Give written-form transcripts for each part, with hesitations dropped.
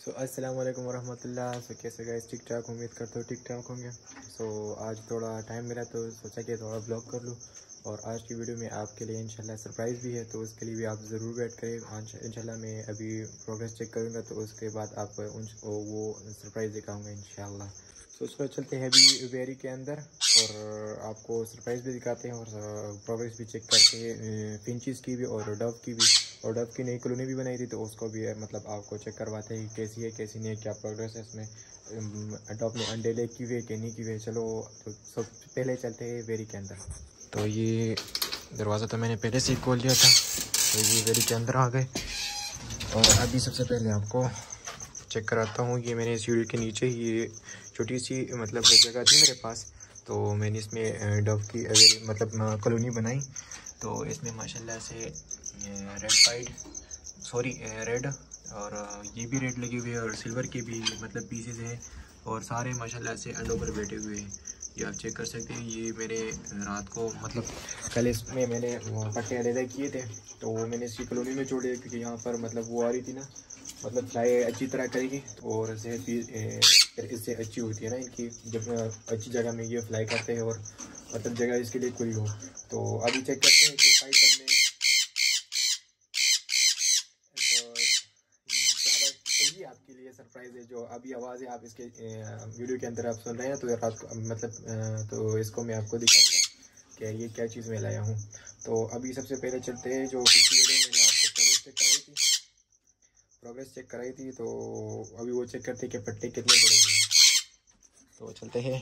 अस्सलाम वालेकुम वरहमतुल्लाह। कैसे गाइस, ठीक ठाक? उम्मीद करते हो ठीक ठाक होंगे। आज थोड़ा टाइम मिला तो सोचा कि थोड़ा ब्लॉग कर लूँ। और आज की वीडियो में आपके लिए इंशाल्लाह सरप्राइज़ भी है, तो उसके लिए भी आप ज़रूर वेट करें। आज इंशाल्लाह मैं अभी प्रोग्रेस चेक करूँगा, तो उसके बाद आप वो सरप्राइज़ दिखाऊँगा इंशाल्लाह। उसको चलते हैं अभी वेरी के अंदर और आपको सरप्राइज़ भी दिखाते हैं और प्रोग्रेस भी चेक करते हैं, फिंचेस की भी और डव की भी। और डव की नई कॉलोनी भी बनाई थी, तो उसको भी मतलब आपको चेक करवाते हैं कैसी है कैसी नहीं है, क्या प्रोग्रेस है इसमें, डव ने अंडे ले की हुए कि नहीं की हुए। चलो तो सबसे पहले चलते हैं वेरी के अंदर। तो ये दरवाज़ा तो मैंने पहले से ही खोल दिया था, तो ये वेरी के अंदर आ गए। और अभी सबसे पहले आपको चेक कराता हूँ। ये मैंने सीढ़ी के नीचे ये छोटी सी मतलब जगह थी मेरे पास, तो मैंने इसमें डव की मतलब कॉलोनी बनाई। तो इसमें माशाल्लाह से रेड और ये भी रेड लगी हुई है और सिल्वर के भी मतलब पीसेस हैं और सारे माशाल्लाह से अंडों पर बैठे हुए हैं। ये आप चेक कर सकते हैं। ये मेरे रात को मतलब कल इसमें मैंने पट्टे अलग किए थे, तो वो मैंने इसकी कॉलोनी में छोड़े क्योंकि यहाँ पर मतलब वो आ रही थी ना, मतलब फ्लाई अच्छी तरह करेगी और सेहत भी इससे अच्छी होती है ना इनकी, जब अच्छी जगह में ये फ्लाई करते हैं और मतलब जगह इसके लिए खुली हो। तो अभी चेक करते हैं कि फ्लाई करने ज़्यादा आपके लिए सरप्राइज़ है। जो अभी आवाज़ है आप इसके वीडियो के अंदर आप सुन रहे हैं, तो रात को मतलब तो इसको मैं आपको दिखाऊंगा कि ये क्या चीज़ मैं लाया हूँ। तो अभी सबसे पहले चलते हैं, जो पिछली वीडियो मैंने आपको प्रोग्रेस चेक कराई थी, तो अभी वो चेक करते हैं कि पट्टे कितने बड़े हैं। तो चलते हैं।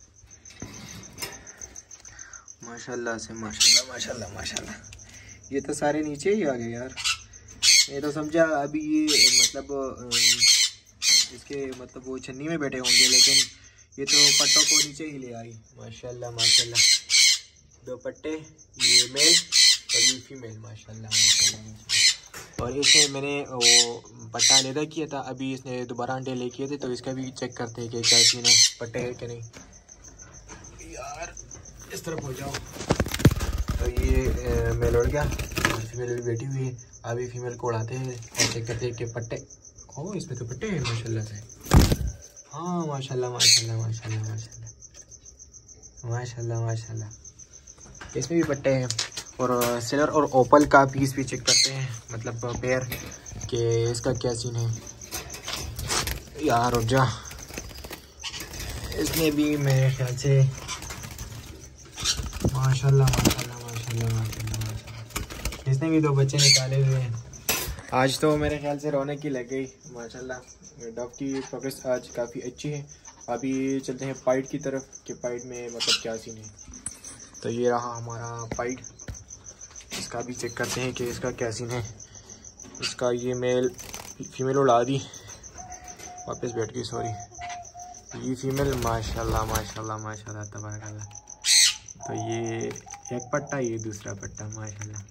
माशाल्लाह से माशाल्लाह माशाल्लाह माशाल्लाह, ये तो सारे नीचे ही आ गए यार। मैं तो समझा अभी ये मतलब इसके मतलब वो छन्नी में बैठे होंगे, लेकिन ये तो पट्टों को नीचे ही ले आई। माशाल्लाह माशाल्लाह, दो पट्टे, ये मेल और ये फीमेल। माशाल्लाह माशाल्लाह। और इसने मैंने वो पट्टा अलहदा किया था, अभी इसने दोबारा अंडे ले किए थे, तो इसका भी चेक करते हैं कि क्या सीन है, पट्टे है कि नहीं। यार इस तरफ हो जाओ। तो ये मेल उड़ गया, फीमेल भी बैठी हुई है। अभी फीमेल को उड़ाते हैं और चेक करते हैं कि पट्टे, ओ इसमें तो पट्टे हैं माशाल्लाह से। हाँ माशाल्लाह माशाल्लाह माशाल्लाह माशाल्लाह माशाल्लाह माशाल्लाह, इसमें भी पट्टे हैं। और सिल्वर और ओपल का पीस भी चेक करते हैं, मतलब पेयर के इसका क्या सीन है। यार रुक जा, इसमें भी मेरे ख्याल से माशाल्लाह माशाल्लाह माशाल्लाह माशाल्लाह माशाल्लाह, इसने भी दो बच्चे निकाले हुए हैं। आज तो मेरे ख्याल से रौनक ही लग गई माशाल्लाह। डव की प्रोग्रेस आज काफ़ी अच्छी है। अभी चलते हैं पाइट की तरफ कि पाइट में मतलब क्या सीन है। तो ये रहा हमारा पाइट, इसका भी चेक करते हैं कि इसका क्या सीन है। इसका ये मेल फीमेल उड़ा दी, वापस बैठ गई, सॉरी। ये फीमेल माशाल्लाह माशाल्लाह माशाल्लाह तबारकल्लाह। तो ये एक पट्टा, ये दूसरा पट्टा माशाल्लाह,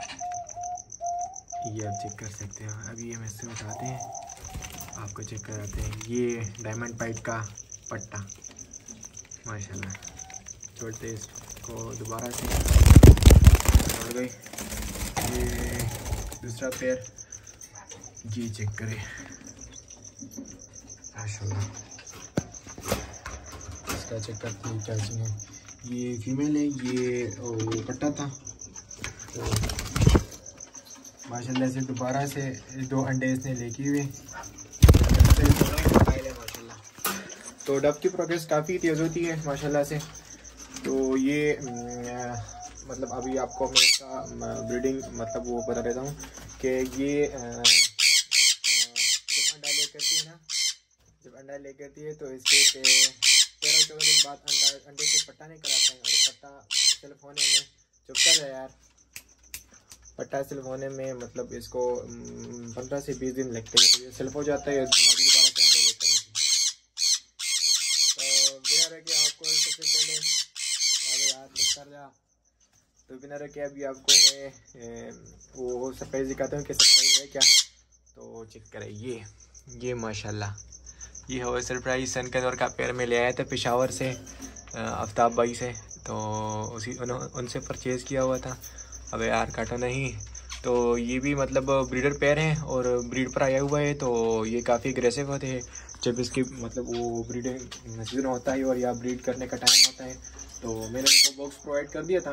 ये आप चेक कर सकते हो। अभी हम इससे उठाते हैं, आपको चेक कराते हैं। ये डायमंड पाइट का पट्टा माशाल्लाह। छोड़ते इसको दोबारा से, छोड़ गई। ये दूसरा पैर, ये चेक करें माशाल्लाह। इसका चेक करते हैं क्या चीज़ है। ये फीमेल है, ये पट्टा था, तो माशाल्लाह से दोबारा से दो अंडे इसने लेके हुए माशाल्लाह। तो डव की प्रोग्रेस काफ़ी तेज़ होती है माशाल्लाह से। तो ये मतलब अभी आपको मैं इसका ब्रीडिंग मतलब वो बता देता हूँ कि ये जब अंडा ले करती है ना, जब अंडा ले करती है तो इसके 13-14 दिन बाद अंडे से पट्टा निकल आता है। और पट्टा सिर्फ होने में चुपता है यार, पट्टा सिल्फ होने में मतलब इसको 15 से 20 दिन लगते हैं। तो ये सिल्फ हो जाता है, दोबारा से अंडे लेकर। तो बिना रखे आपको सबसे पहले यार चेक कर जा। तो बिना रखे अभी आपको मैं वो सरप्राइज दिखाता हूँ कि सरप्राइज है क्या। तो चेक करें, ये माशाल्लाह, ये हो सरप्राइज सन के दौर का पैर में ले आया था पेशावर से, आफ्ताब भाई से। तो उनसे परचेज़ किया हुआ था। अबे यार काटो नहीं, तो ये भी मतलब ब्रीडर पेयर हैं और ब्रीड पर आया हुआ है। तो ये काफ़ी अग्रेसिव होते हैं जब इसकी मतलब वो ब्रीडिंग सीजन होता है और या ब्रीड करने का टाइम होता है। तो मैंने इनको बॉक्स प्रोवाइड कर दिया था,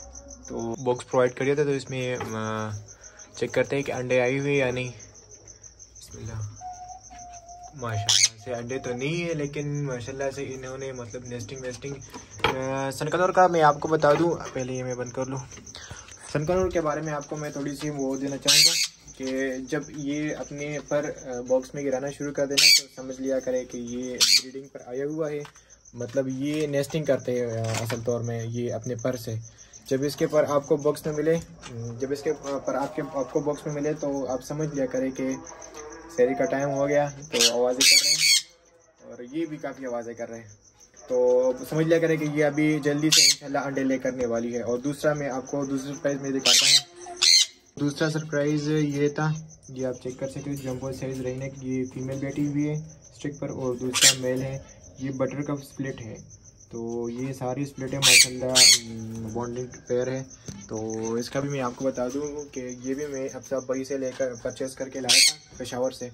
तो इसमें चेक करते हैं कि अंडे आई हुए या नहीं। बिस्मिल्लाह, माशाल्लाह से अंडे तो नहीं है, लेकिन माशाल्लाह से इन्होंने मतलब नेस्टिंग वेस्टिंग। सनकनूर का मैं आपको बता दूं, पहले ये मैं बंद कर लूँ। सनकनूर के बारे में आपको मैं थोड़ी सी वो देना चाहूँगा कि जब ये अपने पर बॉक्स में गिराना शुरू कर देना तो समझ लिया करे कि ये ब्रीडिंग पर आया हुआ है। मतलब ये नेस्टिंग करते हैं असल तौर में ये अपने पर से। जब इसके पर आपको बॉक्स में मिले, जब इसके पर आपको बॉक्स में मिले तो आप समझ लिया करें कि शहरी का टाइम हो गया। तो आवाज़ें कर रहे हैं और ये भी काफ़ी आवाज़ें कर रहे हैं, तो समझ लिया करें कि ये अभी जल्दी से इंशाल्लाह अंडे ले करने वाली है। और दूसरा मैं आपको दूसरा सरप्राइज़ में दिखाता हूँ। दूसरा सरप्राइज़ ये था, ये आप चेक कर सकते हो, जंबो साइज़ रहने की ये फीमेल बैठी हुई है स्टिक पर और दूसरा मेल है। ये बटर कप स्प्लिट है, तो ये सारी स्प्लिट है माशाल्लाह, बॉन्डिंग पेयर है। तो इसका भी मैं आपको बता दूँ कि ये भी मैं अब सब बड़ी से लेकर परचेस करके लाया था पेशावर से।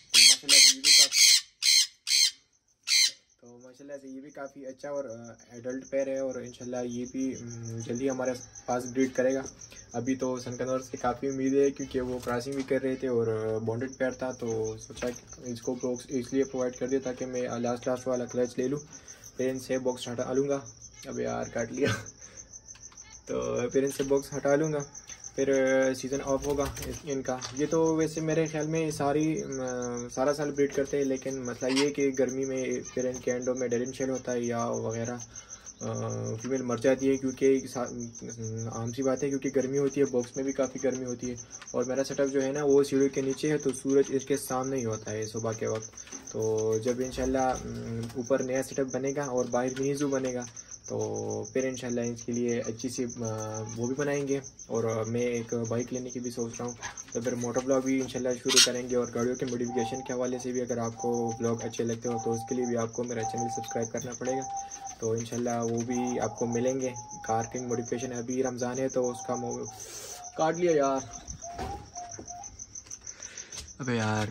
तो माशाल्लाह से ये भी काफ़ी अच्छा और एडल्ट पेयर है और इंशाल्लाह ये भी जल्दी हमारे पास ब्रीड करेगा। अभी तो सनकनौर से काफ़ी उम्मीद है क्योंकि वो क्रॉसिंग भी कर रहे थे और बॉन्डेड पेयर था, तो सोचा इसको बॉक्स इसलिए प्रोवाइड कर दिया ताकि मैं लास्ट वाला क्लच ले लूँ। फिर इनसे बॉक्स हटा लूँगा। अब यार काट लिया तो फिर इनसे बॉक्स हटा लूँगा, फिर सीज़न ऑफ होगा इनका। ये तो वैसे मेरे ख्याल में सारा साल ब्रीड करते हैं, लेकिन मसला ये कि गर्मी में फिर इनके एंडों में डेरिन शेल होता है या वगैरह, फीमेल मर जाती है क्योंकि आम सी बात है क्योंकि गर्मी होती है, बॉक्स में भी काफ़ी गर्मी होती है। और मेरा सेटअप जो है ना वो सीढ़ी के नीचे है, तो सूरज इसके सामने ही होता है सुबह के वक्त। तो जब इंशाल्लाह ऊपर नया सेटअप बनेगा और बाहर मिनी ज़ू बनेगा तो फिर इंशाल्लाह इसके लिए अच्छी सी वो भी बनाएंगे। और मैं एक बाइक लेने की भी सोच रहा हूँ, तो फिर मोटर ब्लॉग भी इंशाल्लाह शुरू करेंगे। और गाड़ियों के मॉडिफिकेशन के हवाले से भी अगर आपको ब्लॉग अच्छे लगते हो तो उसके लिए भी आपको मेरा चैनल सब्सक्राइब करना पड़ेगा, तो इंशाल्लाह वो भी आपको मिलेंगे। कार की मॉडिफिकेशन, अभी रमज़ान है तो उसका काट लिया यार, अबे यार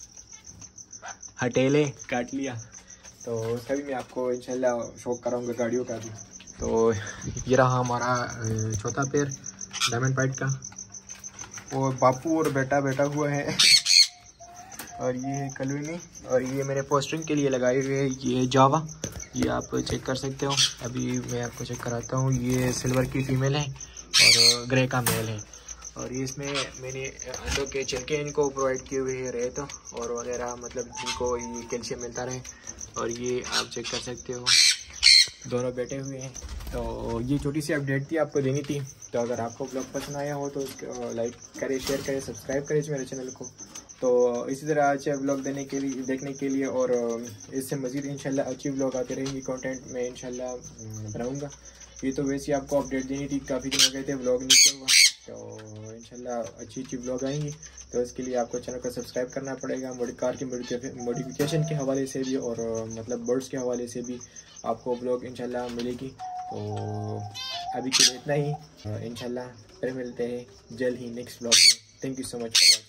हटेले काट लिया, तो उसका भी मैं आपको इंशाल्लाह शौक कराऊंगा गाड़ियों का भी। तो ये रहा हमारा चौथा पेयर डायमंड पाइट का, और बापू और बेटा बैठा हुआ है और ये है कलूनी, और ये मेरे पोस्टरिंग के लिए लगाए हुए है ये जावा, ये आप चेक कर सकते हो। अभी मैं आपको चेक कराता हूँ। ये सिल्वर की फ़ीमेल है और ग्रे का मेल है, और ये इसमें मैंने अंडों के छिलके इनको प्रोवाइड किए हुए हैं, रेत और वगैरह, मतलब जिनको ये कैल्शियम मिलता रहे। और ये आप चेक कर सकते हो दोनों बैठे हुए हैं। तो ये छोटी सी अपडेट थी, आपको देनी थी। तो अगर आपको ब्लॉग पसंद आया हो तो उसको लाइक करें, शेयर करें, सब्सक्राइब करें मेरे चैनल को। तो इसी तरह अच्छे ब्लॉग देखने के लिए और इससे मज़ीद इंशाल्लाह अच्छी ब्लॉग आते रहेंगी, कंटेंट में इंशाल्लाह बनाऊँगा। ये तो वैसे आपको अपडेट देनी थी, काफ़ी दिन हो गए थे ब्लॉग नहीं हुआ, तो इंशाल्लाह अच्छी ब्लॉग आएंगी। तो इसके लिए आपको चैनल को सब्सक्राइब करना पड़ेगा। कार की मॉडिफिकेशन के हवाले से भी और मतलब बर्ड्स के हवाले से भी आपको ब्लॉग इंशाल्लाह मिलेगी। तो अभी के लिए इतना ही, इंशाल्लाह फिर मिलते हैं जल्द ही नेक्स्ट ब्लॉग में। Thank you so much for